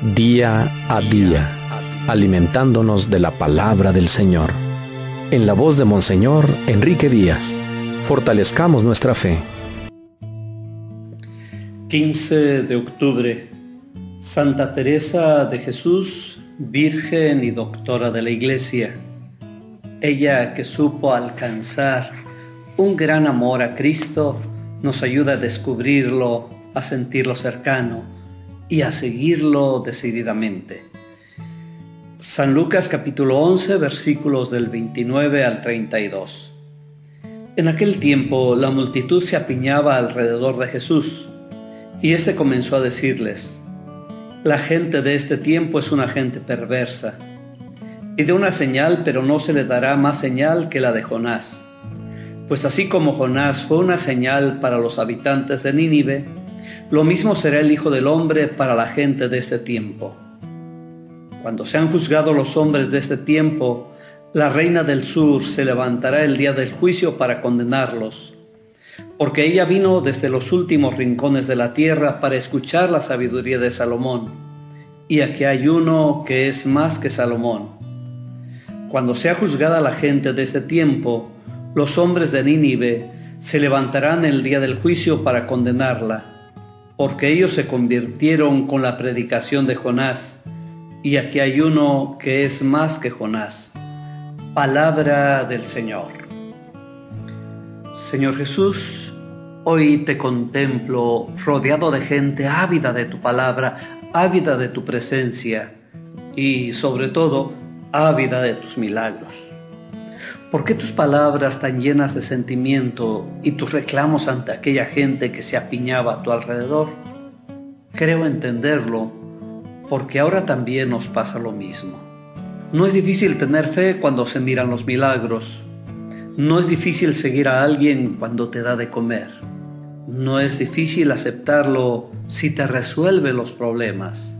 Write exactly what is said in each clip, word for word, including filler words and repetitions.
día a día, alimentándonos de la palabra del Señor. En la voz de Monseñor Enrique Díaz, fortalezcamos nuestra fe. quince de octubre, Santa Teresa de Jesús, Virgen y Doctora de la Iglesia. Ella que supo alcanzar un gran amor a Cristo, nos ayuda a descubrirlo, a sentirlo cercano y a seguirlo decididamente. San Lucas capítulo once, versículos del veintinueve al treinta y dos. En aquel tiempo la multitud se apiñaba alrededor de Jesús, y éste comenzó a decirles: la gente de este tiempo es una gente perversa. Pide una señal, pero no se le dará más señal que la de Jonás. Pues así como Jonás fue una señal para los habitantes de Nínive, lo mismo será el Hijo del Hombre para la gente de este tiempo. Cuando sean juzgados los hombres de este tiempo, la reina del sur se levantará el día del juicio para condenarlos, porque ella vino desde los últimos rincones de la tierra para escuchar la sabiduría de Salomón, y aquí hay uno que es más que Salomón. Cuando sea juzgada la gente de este tiempo, los hombres de Nínive se levantarán el día del juicio para condenarla, porque ellos se convirtieron con la predicación de Jonás, y aquí hay uno que es más que Jonás. Palabra del Señor. Señor Jesús, hoy te contemplo rodeado de gente ávida de tu palabra, ávida de tu presencia y, sobre todo, ávida de tus milagros. ¿Por qué tus palabras tan llenas de sentimiento y tus reclamos ante aquella gente que se apiñaba a tu alrededor? Creo entenderlo, porque ahora también nos pasa lo mismo. No es difícil tener fe cuando se miran los milagros. No es difícil seguir a alguien cuando te da de comer. No es difícil aceptarlo si te resuelve los problemas.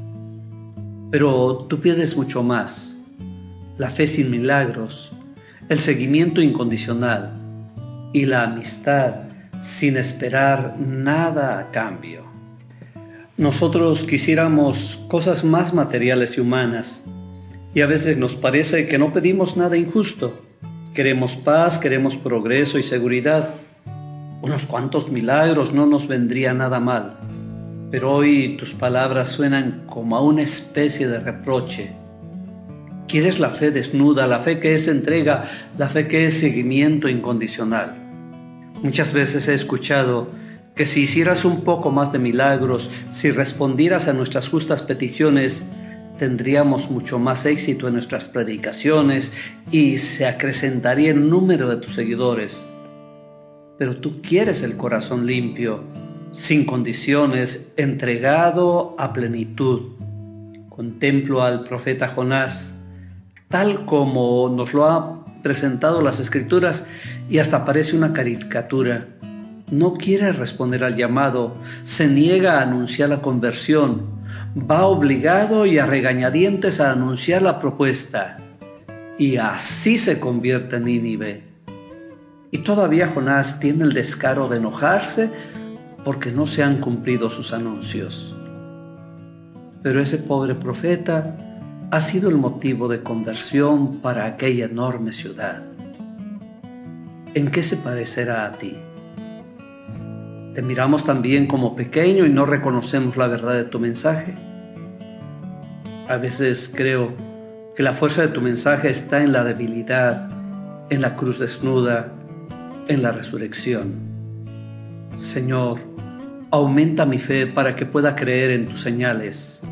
Pero tú pides mucho más: la fe sin milagros, el seguimiento incondicional y la amistad sin esperar nada a cambio. Nosotros quisiéramos cosas más materiales y humanas, y a veces nos parece que no pedimos nada injusto. Queremos paz, queremos progreso y seguridad. Unos cuantos milagros no nos vendría nada mal, pero hoy tus palabras suenan como a una especie de reproche. ¿Quieres la fe desnuda, la fe que es entrega, la fe que es seguimiento incondicional? Muchas veces he escuchado que si hicieras un poco más de milagros, si respondieras a nuestras justas peticiones, tendríamos mucho más éxito en nuestras predicaciones y se acrecentaría el número de tus seguidores. Pero tú quieres el corazón limpio, sin condiciones, entregado a plenitud. Contemplo al profeta Jonás, tal como nos lo ha presentado las Escrituras, y hasta parece una caricatura. No quiere responder al llamado, se niega a anunciar la conversión, va obligado y a regañadientes a anunciar la propuesta, y así se convierte en Nínive. Y todavía Jonás tiene el descaro de enojarse porque no se han cumplido sus anuncios. Pero ese pobre profeta ha sido el motivo de conversión para aquella enorme ciudad. ¿En qué se parecerá a ti? ¿Te miramos también como pequeño y no reconocemos la verdad de tu mensaje? A veces creo que la fuerza de tu mensaje está en la debilidad, en la cruz desnuda, en la resurrección. Señor, aumenta mi fe para que pueda creer en tus señales.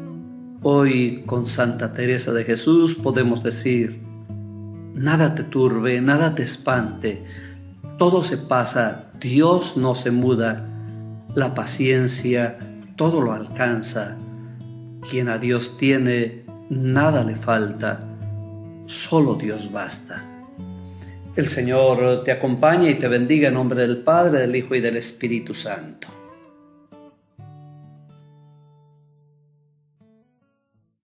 Hoy, con Santa Teresa de Jesús, podemos decir: nada te turbe, nada te espante, todo se pasa, Dios no se muda, la paciencia todo lo alcanza. Quien a Dios tiene, nada le falta, solo Dios basta. El Señor te acompañe y te bendiga en nombre del Padre, del Hijo y del Espíritu Santo.